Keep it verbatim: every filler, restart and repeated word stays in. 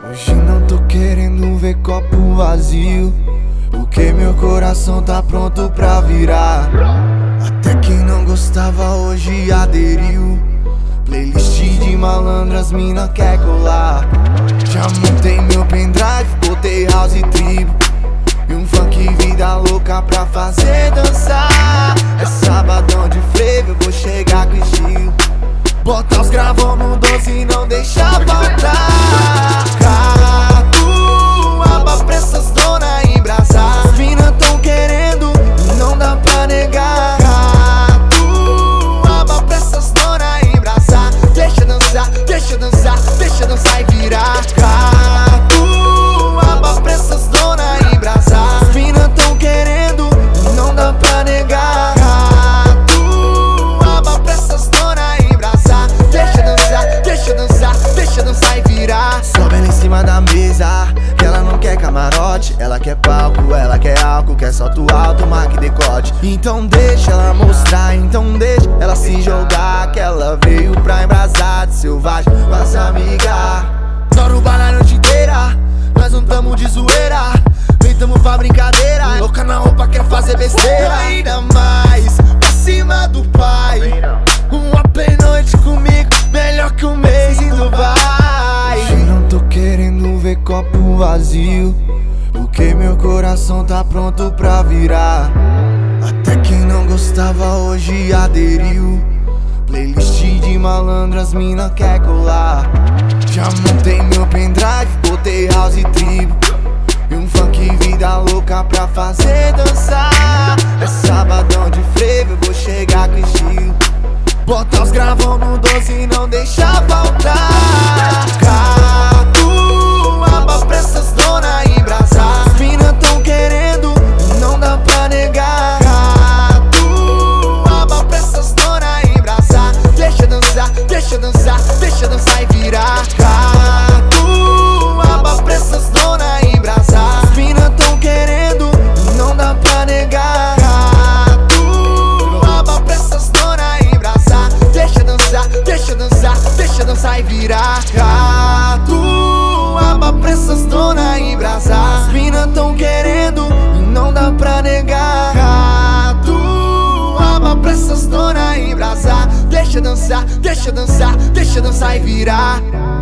Hoje não tô querendo ver copo vazio, porque meu coração tá pronto pra virar. Até quem não gostava hoje aderiu. Playlist de malandras, mina quer colar. Já montei meu pendrive, botei house e tribo, e um funk vida louca pra fazer dançar. É sabadão de frevo, eu vou chegar com estilo, botar os gravão no doze e não deixar faltar. Catuaba pra essas dona embrasar. As mina tão querendo e não dá pra negar. Catuaba pra essas dona embrasar. Deixa dançar, deixa dançar, deixa dançar e virar. Catuaba pra essas dona embrasar. As mina tão querendo e não dá pra negar. Catuaba pra essas dona embrasar. Deixa dançar, deixa dançar, deixa dançar e virar. Sobe ela em cima da mesa, que ela não quer camarote. Ela quer palco, ela quer álcool, quer salto alto, marca e decote. Então deixa ela mostrar, então deixa ela se jogar, que ela veio pra embrasar de selvagem com as amigas. Adoro bala a noite inteira, nós não tamo de zoeira, nem tamo pra brincadeira. Louca na roupa, quer fazer besteira. Ainda mais pra cima do pai, uma play noite comigo, melhor que um mês em Dubai. Hoje não tô querendo ver copo vazio, porque meu coração tá pronto pra virar. Até quem não gostava hoje aderiu. Playlist de malandras, mina quer colar. Já montei meu pendrive, botei house e tribo, e um funk vida louca pra fazer dançar. É sabadão de frevo, eu vou chegar com estilo, botar os gravão no doze e não deixar faltar. Catuaba pra essas dona embrasar. As mina tão querendo e não dá pra negar. Catuaba pra essas dona embrasar. Deixa dançar, deixa dançar, deixa dançar e virar. Catuaba pra essas dona embrasar. As mina tão querendo e não dá pra negar. Catuaba pra essas dona embrasar. Deixa dançar, deixa dançar, deixa dançar e virar. Catuaba pra essas dona embrasar. As mina tão querendo e não dá pra negar. Catuaba pra essas dona embrasar. Deixa dançar, deixa dançar, deixa dançar e virar.